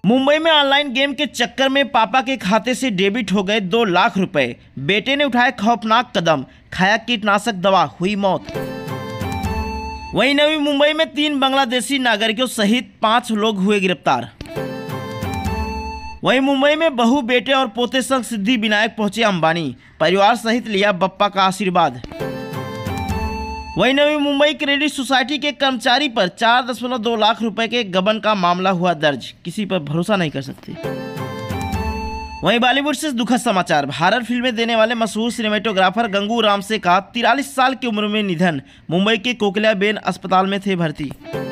मुंबई में online game के चक्कर में पापा के खाते से डेबिट हो गए 2 लाख रुपए। बेटे ने उठाए खौफनाक कदम, खाया कीटनाशक दवा, हुई मौत। वहीं नवी मुंबई में 3 बांग्लादेशी नागरिकों सहित 5 लोग हुए गिरफ्तार। वहीं मुंबई में बहू, बेटे और पोते संग सिद्धि विनायक पहुंचे अंबानी, परिवार सहित लिया बप्पा का आशीर्वाद। वहीं नवी मुंबई क्रेडिट सोसाइटी के कर्मचारी पर 4.2 लाख रुपए के गबन का मामला हुआ दर्ज, किसी पर भरोसा नहीं कर सकते। वहीं बॉलीवुड से दुखद समाचार, हॉरर फिल्में देने वाले मशहूर सिनेमेटोग्राफर गंगू रामसे का 43 साल की उम्र में निधन। मुंबई के कोकिलाबेन अस्पताल में थे भर्ती।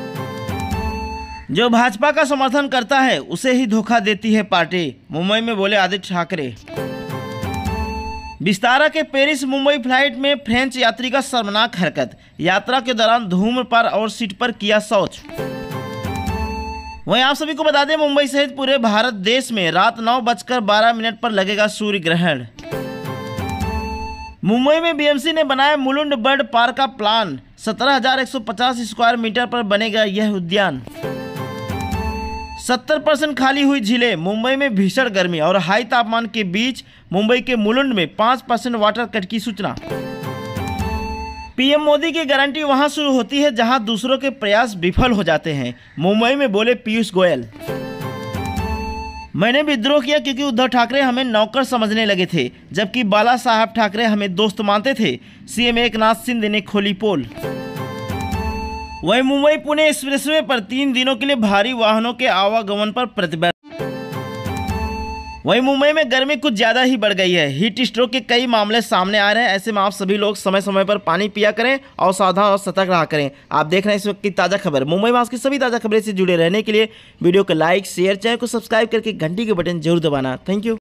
जो भाजपा का समर्थन करता है उसे ही धोखा देती है पार्टी, मुंबई में बोले आदित्य ठाकरे। विस्तारा के पेरिस मुंबई फ्लाइट में फ्रेंच यात्री का शर्मनाक हरकत, यात्रा के दौरान धूम्रपान और सीट पर किया शौच। वहीं आप सभी को बता दें, मुंबई सहित पूरे भारत देश में रात 9:12 पर लगेगा सूर्य ग्रहण। मुंबई में बीएमसी ने बनाया मुलुंड बर्ड पार्क का प्लान, 17,150 स्क्वायर मीटर पर बनेगा यह उद्यान। 70% खाली हुई झीलें, मुंबई में भीषण गर्मी और हाई तापमान के बीच मुंबई के मुलुंड में 5% वाटर कट की सूचना। पीएम मोदी की गारंटी वहां शुरू होती है जहां दूसरों के प्रयास विफल हो जाते हैं, मुंबई में बोले पीयूष गोयल। मैंने विद्रोह किया क्योंकि उद्धव ठाकरे हमें नौकर समझने लगे थे, जबकि बाला साहब ठाकरे हमें दोस्त मानते थे, सीएम एकनाथ शिंदे ने खोली पोल। वहीं मुंबई पुणे एक्सप्रेसवे पर 3 दिनों के लिए भारी वाहनों के आवागमन पर प्रतिबंध। वहीं मुंबई में गर्मी कुछ ज़्यादा ही बढ़ गई है, हीट स्ट्रोक के कई मामले सामने आ रहे हैं। ऐसे में आप सभी लोग समय समय पर पानी पिया करें और सावधान और सतर्क रहा करें। आप देख रहे हैं इस वक्त की ताज़ा खबर। मुंबई में आज की सभी ताज़ा खबरें से जुड़े रहने के लिए वीडियो को लाइक, शेयर, चैनल को सब्सक्राइब करके घंटी के बटन जरूर दबाना। Thank you.